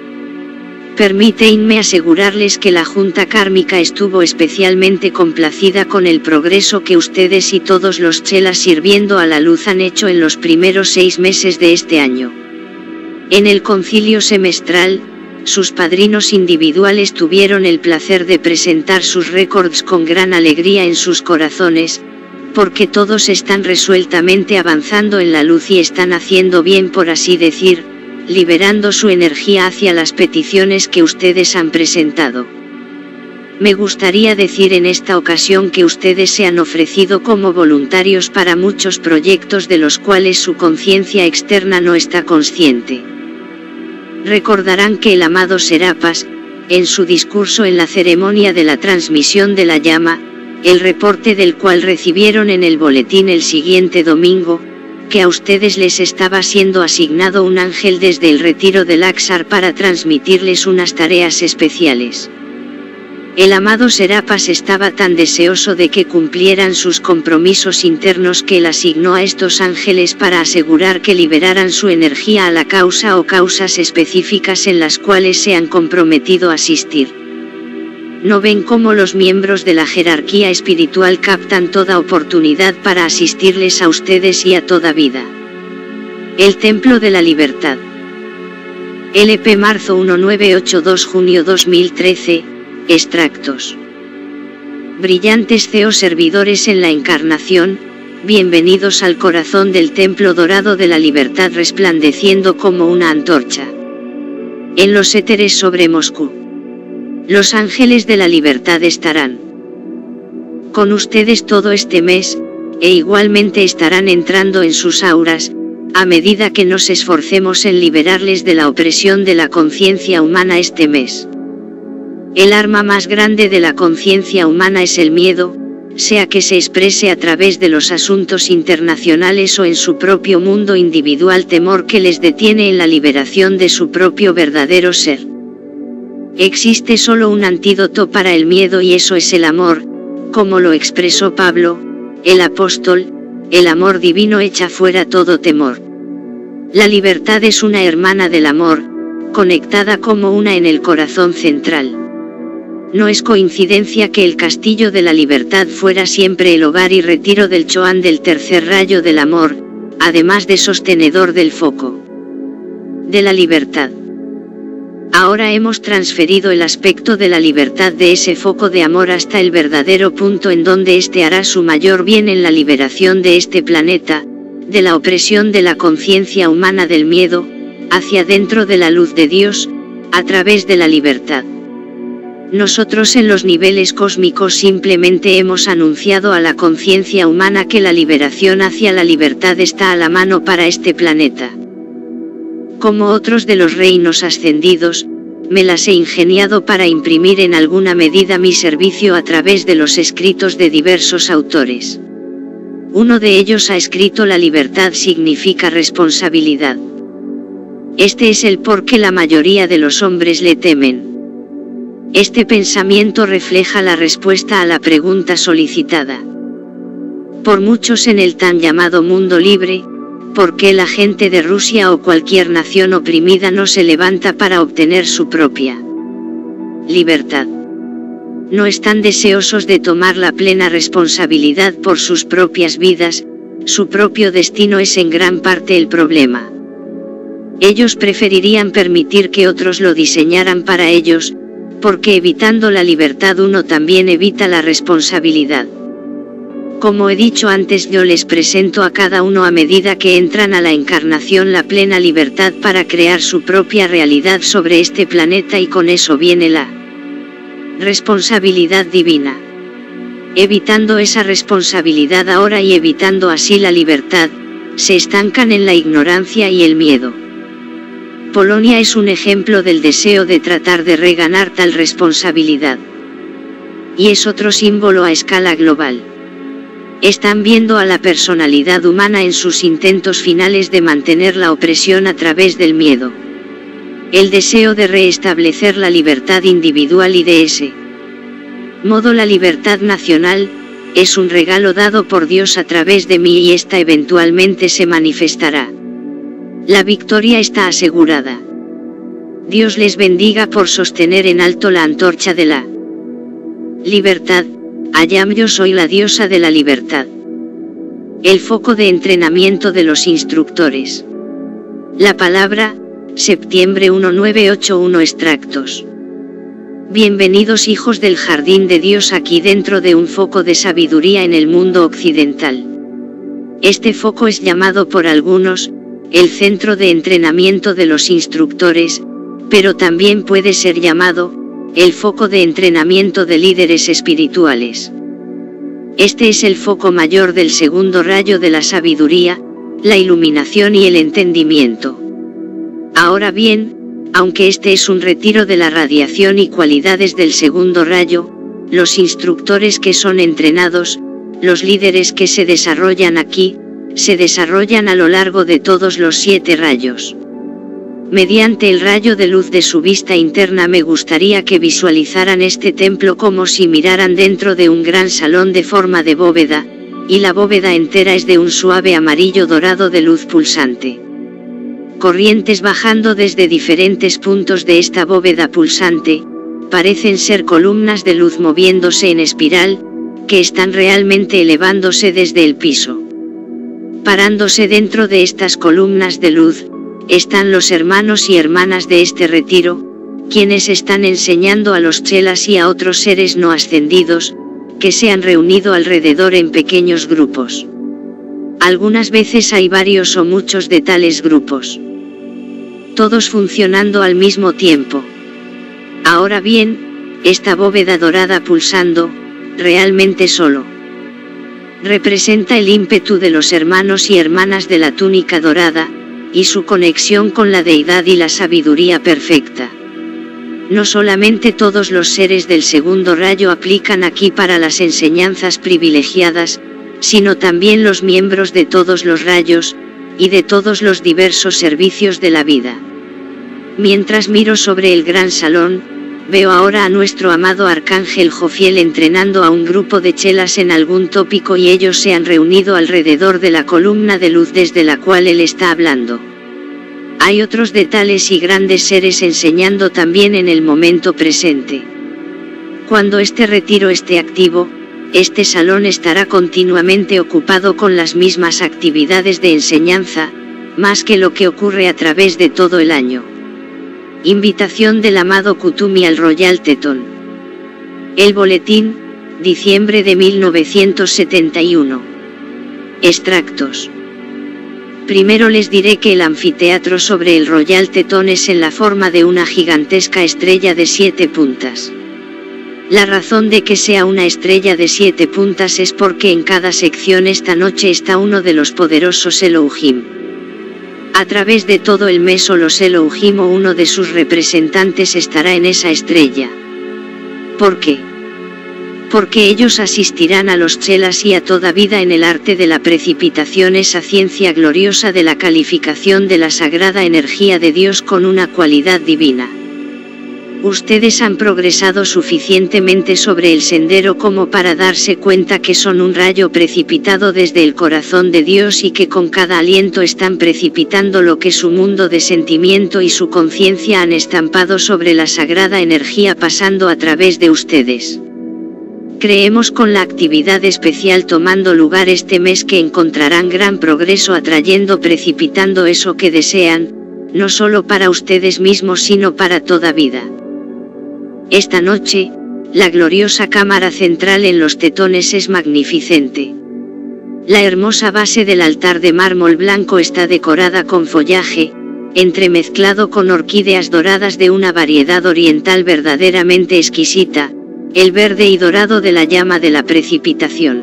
Permítanme asegurarles que la Junta Kármica estuvo especialmente complacida con el progreso que ustedes y todos los chelas sirviendo a la luz han hecho en los primeros 6 meses de este año. En el concilio semestral, sus padrinos individuales tuvieron el placer de presentar sus récords con gran alegría en sus corazones, porque todos están resueltamente avanzando en la luz y están haciendo bien, por así decir, liberando su energía hacia las peticiones que ustedes han presentado. Me gustaría decir en esta ocasión que ustedes se han ofrecido como voluntarios para muchos proyectos de los cuales su conciencia externa no está consciente. Recordarán que el amado Serapas, en su discurso en la ceremonia de la transmisión de la llama, el reporte del cual recibieron en el boletín el siguiente domingo, que a ustedes les estaba siendo asignado un ángel desde el retiro del Axar para transmitirles unas tareas especiales. El amado Serapas estaba tan deseoso de que cumplieran sus compromisos internos que él asignó a estos ángeles para asegurar que liberaran su energía a la causa o causas específicas en las cuales se han comprometido a asistir. ¿No ven cómo los miembros de la jerarquía espiritual captan toda oportunidad para asistirles a ustedes y a toda vida? El Templo de la Libertad. LP Marzo 1982 Junio 2013. Extractos. Brillantes CEO servidores en la encarnación, bienvenidos al corazón del Templo Dorado de la Libertad resplandeciendo como una antorcha. En los éteres sobre Moscú. Los ángeles de la libertad estarán con ustedes todo este mes, e igualmente estarán entrando en sus auras, a medida que nos esforcemos en liberarles de la opresión de la conciencia humana este mes. El arma más grande de la conciencia humana es el miedo, sea que se exprese a través de los asuntos internacionales o en su propio mundo individual, temor que les detiene en la liberación de su propio verdadero ser. Existe solo un antídoto para el miedo y eso es el amor, como lo expresó Pablo, el apóstol, el amor divino echa fuera todo temor. La libertad es una hermana del amor, conectada como una en el corazón central. No es coincidencia que el castillo de la libertad fuera siempre el hogar y retiro del Choán del tercer rayo del amor, además de sostenedor del foco de la libertad. Ahora hemos transferido el aspecto de la libertad de ese foco de amor hasta el verdadero punto en donde éste hará su mayor bien en la liberación de este planeta, de la opresión de la conciencia humana del miedo, hacia dentro de la luz de Dios, a través de la libertad. Nosotros en los niveles cósmicos simplemente hemos anunciado a la conciencia humana que la liberación hacia la libertad está a la mano para este planeta. Como otros de los reinos ascendidos, me las he ingeniado para imprimir en alguna medida mi servicio a través de los escritos de diversos autores. Uno de ellos ha escrito: la libertad significa responsabilidad. Este es el por qué la mayoría de los hombres le temen. Este pensamiento refleja la respuesta a la pregunta solicitada por muchos en el tan llamado mundo libre: ¿por qué la gente de Rusia o cualquier nación oprimida no se levanta para obtener su propia libertad? No están deseosos de tomar la plena responsabilidad por sus propias vidas, su propio destino es en gran parte el problema. Ellos preferirían permitir que otros lo diseñaran para ellos, porque evitando la libertad uno también evita la responsabilidad. Como he dicho antes, yo les presento a cada uno a medida que entran a la encarnación la plena libertad para crear su propia realidad sobre este planeta, y con eso viene la responsabilidad divina. Evitando esa responsabilidad ahora y evitando así la libertad, se estancan en la ignorancia y el miedo. Polonia es un ejemplo del deseo de tratar de reganar tal responsabilidad. Y es otro símbolo a escala global. Están viendo a la personalidad humana en sus intentos finales de mantener la opresión a través del miedo. El deseo de restablecer la libertad individual y de ese modo la libertad nacional, es un regalo dado por Dios a través de mí y esta eventualmente se manifestará. La victoria está asegurada. Dios les bendiga por sostener en alto la antorcha de la libertad. Ayam, yo soy la diosa de la libertad. El foco de entrenamiento de los instructores. La palabra, septiembre 1981 extractos. Bienvenidos hijos del jardín de Dios aquí dentro de un foco de sabiduría en el mundo occidental. Este foco es llamado por algunos, el centro de entrenamiento de los instructores, pero también puede ser llamado, el foco de entrenamiento de líderes espirituales. Este es el foco mayor del segundo rayo de la sabiduría, la iluminación y el entendimiento. Ahora bien, aunque este es un retiro de la radiación y cualidades del segundo rayo, los instructores que son entrenados, los líderes que se desarrollan aquí, se desarrollan a lo largo de todos los 7 rayos. Mediante el rayo de luz de su vista interna me gustaría que visualizaran este templo como si miraran dentro de un gran salón de forma de bóveda, y la bóveda entera es de un suave amarillo dorado de luz pulsante. Corrientes bajando desde diferentes puntos de esta bóveda pulsante, parecen ser columnas de luz moviéndose en espiral, que están realmente elevándose desde el piso. Parándose dentro de estas columnas de luz, están los hermanos y hermanas de este retiro, quienes están enseñando a los chelas y a otros seres no ascendidos, que se han reunido alrededor en pequeños grupos. Algunas veces hay varios o muchos de tales grupos. Todos funcionando al mismo tiempo. Ahora bien, esta bóveda dorada pulsando, realmente solo representa el ímpetu de los hermanos y hermanas de la túnica dorada, y su conexión con la deidad y la sabiduría perfecta. No solamente todos los seres del segundo rayo aplican aquí para las enseñanzas privilegiadas, sino también los miembros de todos los rayos, y de todos los diversos servicios de la vida. Mientras miro sobre el gran salón, veo ahora a nuestro amado Arcángel Jofiel entrenando a un grupo de chelas en algún tópico y ellos se han reunido alrededor de la columna de luz desde la cual él está hablando. Hay otros de tales y grandes seres enseñando también en el momento presente. Cuando este retiro esté activo, este salón estará continuamente ocupado con las mismas actividades de enseñanza, más que lo que ocurre a través de todo el año. Invitación del amado Kutumi al Royal Teton. El boletín, diciembre de 1971. Extractos. Primero les diré que el anfiteatro sobre el Royal Teton es en la forma de una gigantesca estrella de 7 puntas. La razón de que sea una estrella de 7 puntas es porque en cada sección esta noche está uno de los poderosos Elohim. A través de todo el mes o los Elohim o uno de sus representantes estará en esa estrella. ¿Por qué? Porque ellos asistirán a los chelas y a toda vida en el arte de la precipitación, esa ciencia gloriosa de la calificación de la sagrada energía de Dios con una cualidad divina. Ustedes han progresado suficientemente sobre el sendero como para darse cuenta que son un rayo precipitado desde el corazón de Dios y que con cada aliento están precipitando lo que su mundo de sentimiento y su conciencia han estampado sobre la sagrada energía pasando a través de ustedes. Creemos con la actividad especial tomando lugar este mes que encontrarán gran progreso atrayendo precipitando eso que desean, no solo para ustedes mismos sino para toda vida. Esta noche, la gloriosa cámara central en los tetones es magnificente. La hermosa base del altar de mármol blanco está decorada con follaje, entremezclado con orquídeas doradas de una variedad oriental verdaderamente exquisita, el verde y dorado de la llama de la precipitación.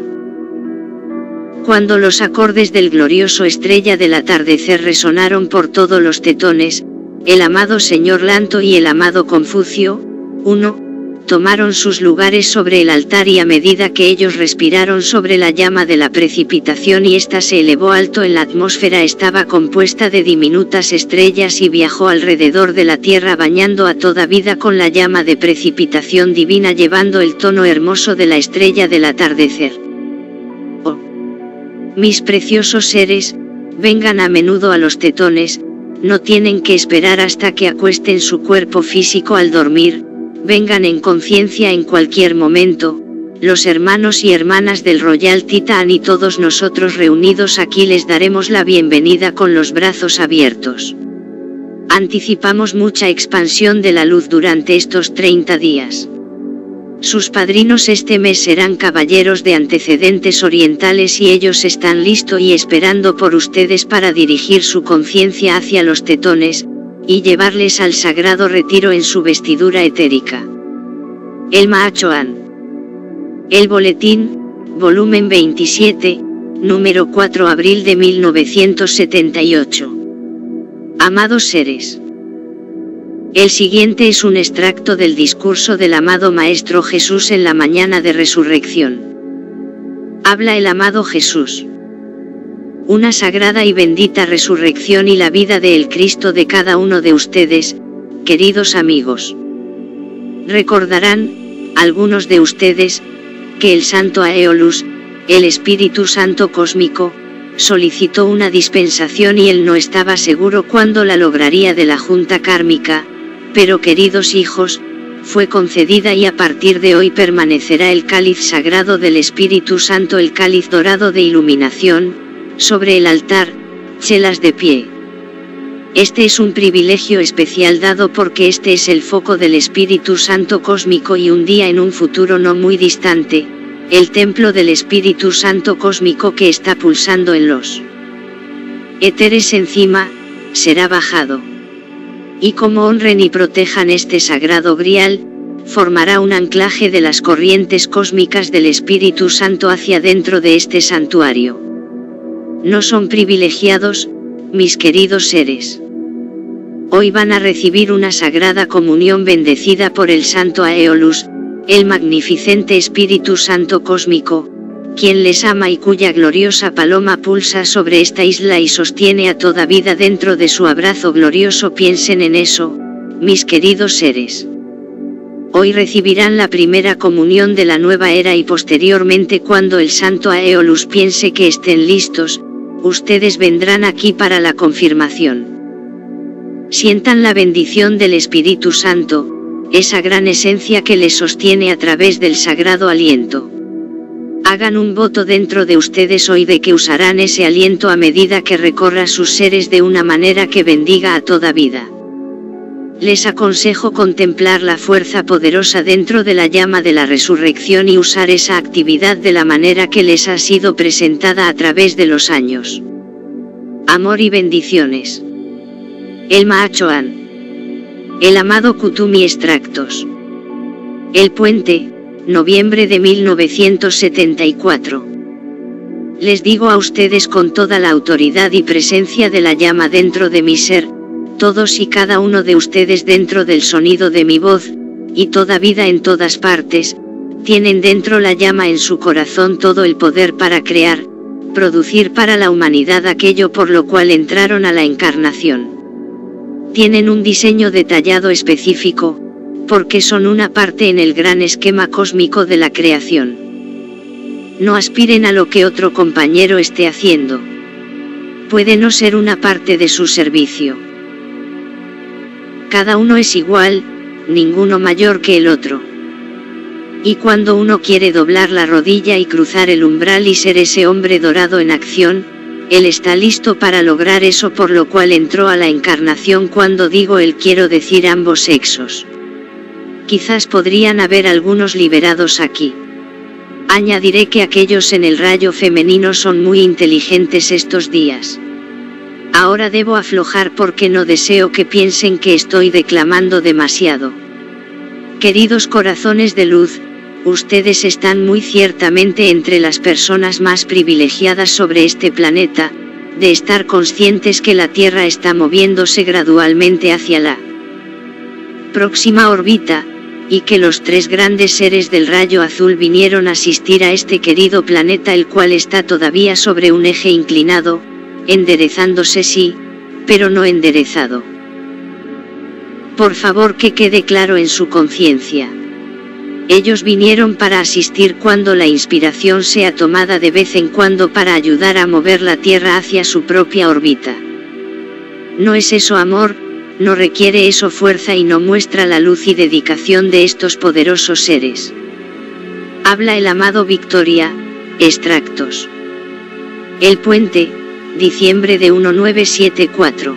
Cuando los acordes del glorioso estrella del atardecer resonaron por todos los tetones, el amado señor Lanto y el amado Confucio, tomaron sus lugares sobre el altar y a medida que ellos respiraron sobre la llama de la precipitación y ésta se elevó alto en la atmósfera estaba compuesta de diminutas estrellas y viajó alrededor de la tierra bañando a toda vida con la llama de precipitación divina llevando el tono hermoso de la estrella del atardecer. Oh, mis preciosos seres, vengan a menudo a los tetones, no tienen que esperar hasta que acuesten su cuerpo físico al dormir. Vengan en conciencia en cualquier momento, los hermanos y hermanas del Royal Titan y todos nosotros reunidos aquí les daremos la bienvenida con los brazos abiertos. Anticipamos mucha expansión de la luz durante estos 30 días. Sus padrinos este mes serán caballeros de antecedentes orientales y ellos están listos y esperando por ustedes para dirigir su conciencia hacia los tetones, y llevarles al sagrado retiro en su vestidura etérica. El Mahachohan. El boletín, volumen 27, número 4 abril de 1978. Amados seres. El siguiente es un extracto del discurso del amado Maestro Jesús en la mañana de resurrección. Habla el amado Jesús. Una sagrada y bendita resurrección y la vida del Cristo de cada uno de ustedes, queridos amigos. Recordarán, algunos de ustedes, que el Santo Aeolus, el Espíritu Santo Cósmico, solicitó una dispensación y él no estaba seguro cuándo la lograría de la Junta Kármica, pero queridos hijos, fue concedida y a partir de hoy permanecerá el cáliz sagrado del Espíritu Santo, el cáliz dorado de iluminación, sobre el altar, chelas de pie. Este es un privilegio especial dado porque este es el foco del Espíritu Santo Cósmico y un día en un futuro no muy distante, el templo del Espíritu Santo Cósmico que está pulsando en los éteres encima, será bajado. Y como honren y protejan este sagrado grial, formará un anclaje de las corrientes cósmicas del Espíritu Santo hacia dentro de este santuario. No son privilegiados, mis queridos seres. Hoy van a recibir una sagrada comunión bendecida por el Santo Aeolus, el magnificente Espíritu Santo Cósmico, quien les ama y cuya gloriosa paloma pulsa sobre esta isla y sostiene a toda vida dentro de su abrazo glorioso. Piensen en eso, mis queridos seres. Hoy recibirán la primera comunión de la nueva era y posteriormente cuando el Santo Aeolus piense que estén listos, ustedes vendrán aquí para la confirmación. Sientan la bendición del Espíritu Santo, esa gran esencia que les sostiene a través del sagrado aliento. Hagan un voto dentro de ustedes hoy de que usarán ese aliento a medida que recorra sus seres de una manera que bendiga a toda vida. Les aconsejo contemplar la fuerza poderosa dentro de la llama de la resurrección y usar esa actividad de la manera que les ha sido presentada a través de los años. Amor y bendiciones. El Mahachohan. El amado Kutumi Extractos. El Puente, noviembre de 1974. Les digo a ustedes con toda la autoridad y presencia de la llama dentro de mi ser, todos y cada uno de ustedes dentro del sonido de mi voz, y toda vida en todas partes, tienen dentro la llama en su corazón todo el poder para crear, producir para la humanidad aquello por lo cual entraron a la encarnación. Tienen un diseño detallado específico, porque son una parte en el gran esquema cósmico de la creación. No aspiren a lo que otro compañero esté haciendo. Puede no ser una parte de su servicio. Cada uno es igual, ninguno mayor que el otro. Y cuando uno quiere doblar la rodilla y cruzar el umbral y ser ese hombre dorado en acción, él está listo para lograr eso por lo cual entró a la encarnación. Cuando digo él quiero decir ambos sexos. Quizás podrían haber algunos liberados aquí. Añadiré que aquellos en el rayo femenino son muy inteligentes estos días. Ahora debo aflojar porque no deseo que piensen que estoy declamando demasiado. Queridos corazones de luz, ustedes están muy ciertamente entre las personas más privilegiadas sobre este planeta, de estar conscientes que la Tierra está moviéndose gradualmente hacia la próxima órbita, y que los tres grandes seres del rayo azul vinieron a asistir a este querido planeta el cual está todavía sobre un eje inclinado, enderezándose sí, pero no enderezado. Por favor que quede claro en su conciencia. Ellos vinieron para asistir cuando la inspiración sea tomada de vez en cuando para ayudar a mover la Tierra hacia su propia órbita. ¿No es eso amor? ¿No requiere eso fuerza y no muestra la luz y dedicación de estos poderosos seres? Habla el amado Victoria, Extractos. El Puente, diciembre de 1974.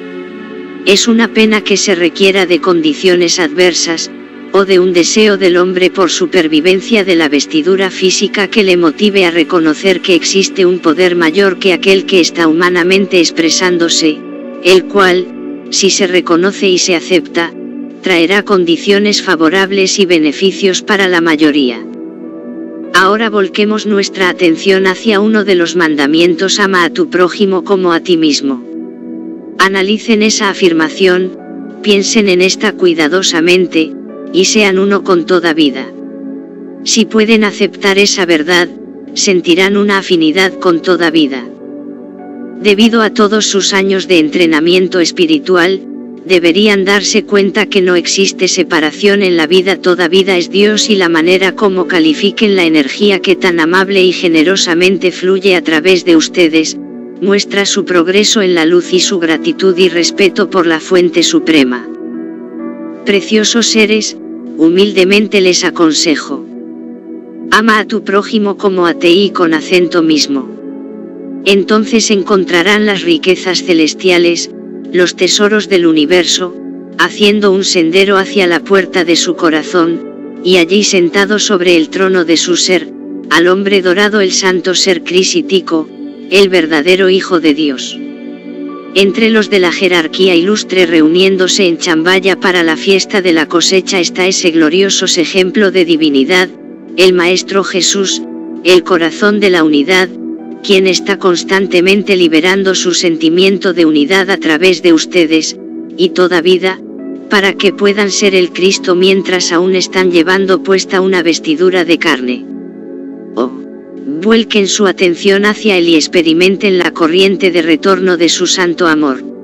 Es una pena que se requiera de condiciones adversas, o de un deseo del hombre por supervivencia de la vestidura física que le motive a reconocer que existe un poder mayor que aquel que está humanamente expresándose, el cual, si se reconoce y se acepta, traerá condiciones favorables y beneficios para la mayoría. Ahora volquemos nuestra atención hacia uno de los mandamientos: ama a tu prójimo como a ti mismo. Analicen esa afirmación, piensen en esta cuidadosamente, y sean uno con toda vida. Si pueden aceptar esa verdad, sentirán una afinidad con toda vida. Debido a todos sus años de entrenamiento espiritual, deberían darse cuenta que no existe separación en la vida. Toda vida es Dios y la manera como califiquen la energía que tan amable y generosamente fluye a través de ustedes, muestra su progreso en la luz y su gratitud y respeto por la fuente suprema. Preciosos seres, humildemente les aconsejo. Ama a tu prójimo como a ti y con acento mismo. Entonces encontrarán las riquezas celestiales, los tesoros del universo, haciendo un sendero hacia la puerta de su corazón, y allí sentado sobre el trono de su ser, al hombre dorado, el santo ser crisítico, el verdadero Hijo de Dios. Entre los de la jerarquía ilustre reuniéndose en Chambaya para la fiesta de la cosecha está ese glorioso ejemplo de divinidad, el Maestro Jesús, el corazón de la unidad, quien está constantemente liberando su sentimiento de unidad a través de ustedes, y toda vida, para que puedan ser el Cristo mientras aún están llevando puesta una vestidura de carne. Oh, vuelquen su atención hacia él y experimenten la corriente de retorno de su santo amor.